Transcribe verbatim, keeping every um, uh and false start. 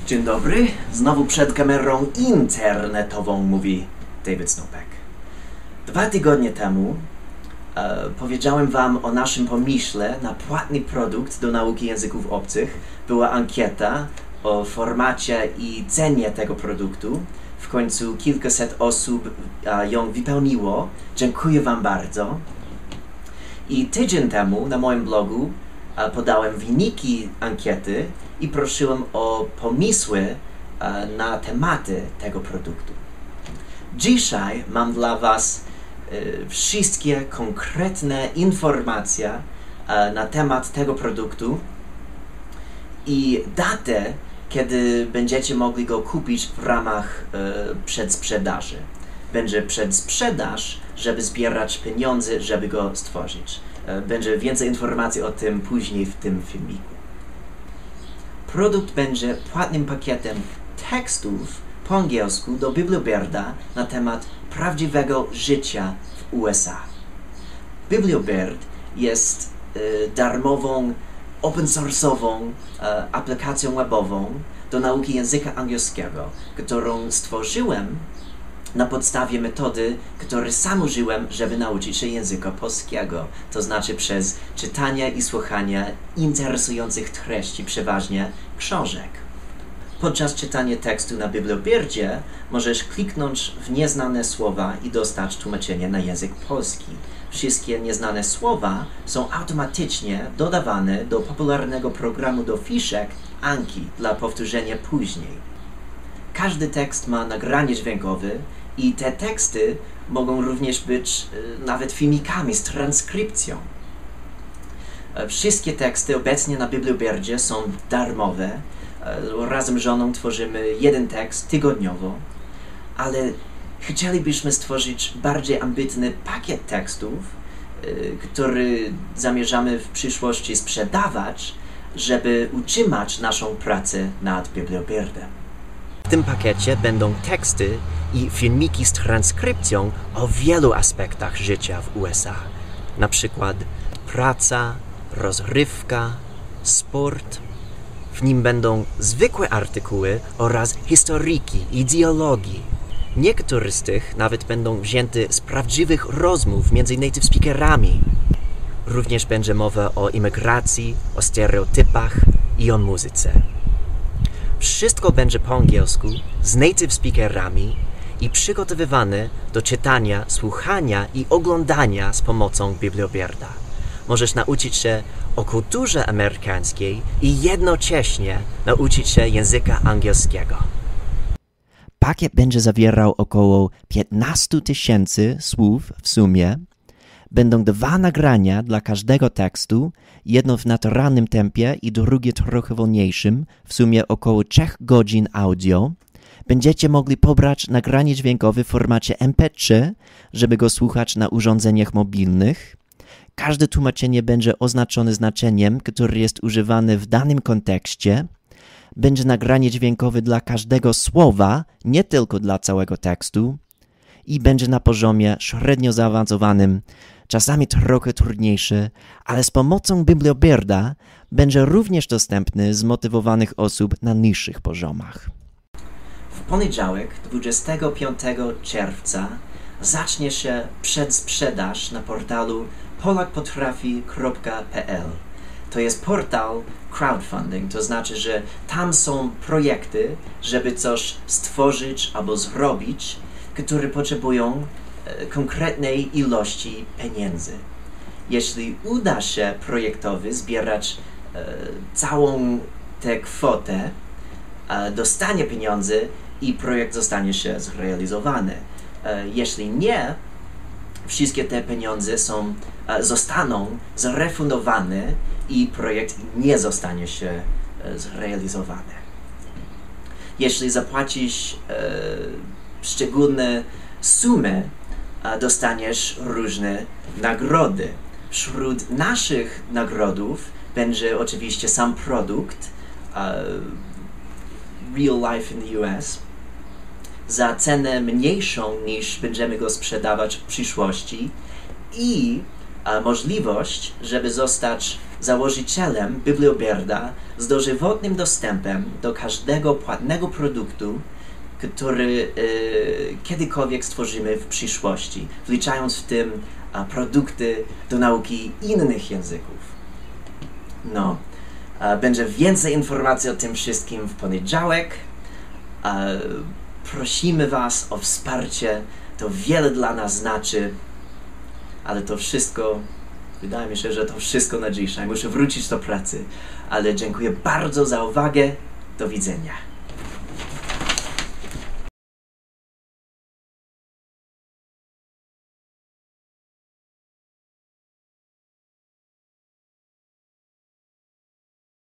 Dzień dobry, znowu przed kamerą internetową mówi David Snopek. Dwa tygodnie temu e, powiedziałem wam o naszym pomyśle na płatny produkt do nauki języków obcych. Była ankieta o formacie i cenie tego produktu. W końcu kilkaset osób e, ją wypełniło. Dziękuję wam bardzo. I tydzień temu na moim blogu e, podałem wyniki ankiety i prosiłem o pomysły e, na tematy tego produktu. Dzisiaj mam dla was e, wszystkie konkretne informacje e, na temat tego produktu i datę, kiedy będziecie mogli go kupić w ramach e, przedsprzedaży. Będzie przedsprzedaż, żeby zbierać pieniądze, żeby go stworzyć. E, będzie więcej informacji o tym później w tym filmiku. Produkt będzie płatnym pakietem tekstów po angielsku do Bibliobirda na temat prawdziwego życia w U S A. Bibliobird jest y, darmową, open source'ową y, aplikacją webową do nauki języka angielskiego, którą stworzyłem na podstawie metody, której sam użyłem, żeby nauczyć się języka polskiego. To znaczy przez czytanie i słuchanie interesujących treści, przeważnie książek. Podczas czytania tekstu na Bibliobirdzie możesz kliknąć w nieznane słowa i dostać tłumaczenie na język polski. Wszystkie nieznane słowa są automatycznie dodawane do popularnego programu do fiszek Anki dla powtórzenia później. Każdy tekst ma nagranie dźwiękowe i te teksty mogą również być y, nawet filmikami z transkrypcją. E, wszystkie teksty obecnie na Bibliobirdzie są darmowe. E, razem z żoną tworzymy jeden tekst tygodniowo, ale chcielibyśmy stworzyć bardziej ambitny pakiet tekstów, y, który zamierzamy w przyszłości sprzedawać, żeby utrzymać naszą pracę nad Bibliobirdem. W tym pakiecie będą teksty i filmiki z transkrypcją o wielu aspektach życia w U S A. Na przykład praca, rozrywka, sport. W nim będą zwykłe artykuły oraz historyki i dialogi. Niektóre z tych nawet będą wzięte z prawdziwych rozmów między native speakerami. Również będzie mowa o imigracji, o stereotypach i o muzyce. Wszystko będzie po angielsku, z native speakerami i przygotowywane do czytania, słuchania i oglądania z pomocą Bibliobirda. Możesz nauczyć się o kulturze amerykańskiej i jednocześnie nauczyć się języka angielskiego. Pakiet będzie zawierał około piętnaście tysięcy słów w sumie. Będą dwa nagrania dla każdego tekstu, jedno w naturalnym tempie i drugie trochę wolniejszym, w sumie około trzech godzin audio. Będziecie mogli pobrać nagranie dźwiękowe w formacie M P trzy, żeby go słuchać na urządzeniach mobilnych. Każde tłumaczenie będzie oznaczone znaczeniem, które jest używane w danym kontekście. Będzie nagranie dźwiękowe dla każdego słowa, nie tylko dla całego tekstu. I będzie na poziomie średnio zaawansowanym, czasami trochę trudniejszy, ale z pomocą Bibliobirda będzie również dostępny zmotywowanych osób na niższych poziomach. W poniedziałek, dwudziestego piątego czerwca, zacznie się przedsprzedaż na portalu polak potrafi kropka p l. To jest portal crowdfunding, to znaczy, że tam są projekty, żeby coś stworzyć albo zrobić, które potrzebują e, konkretnej ilości pieniędzy. Jeśli uda się projektowi zbierać e, całą tę kwotę, e, dostanie pieniądze i projekt zostanie się zrealizowany. E, jeśli nie, wszystkie te pieniądze są, e, zostaną zrefundowane i projekt nie zostanie się e, zrealizowany. Jeśli zapłacisz e, szczególne sumy, a dostaniesz różne nagrody. Wśród naszych nagrodów będzie oczywiście sam produkt uh, Real Life in the U S za cenę mniejszą niż będziemy go sprzedawać w przyszłości i uh, możliwość, żeby zostać założycielem Bibliobirda z dożywotnim dostępem do każdego płatnego produktu, który e, kiedykolwiek stworzymy w przyszłości, wliczając w tym a, produkty do nauki innych języków. No, a, będzie więcej informacji o tym wszystkim w poniedziałek. A, prosimy Was o wsparcie, to wiele dla nas znaczy, ale to wszystko, wydaje mi się, że to wszystko na dzisiaj. Muszę wrócić do pracy, ale dziękuję bardzo za uwagę. Do widzenia.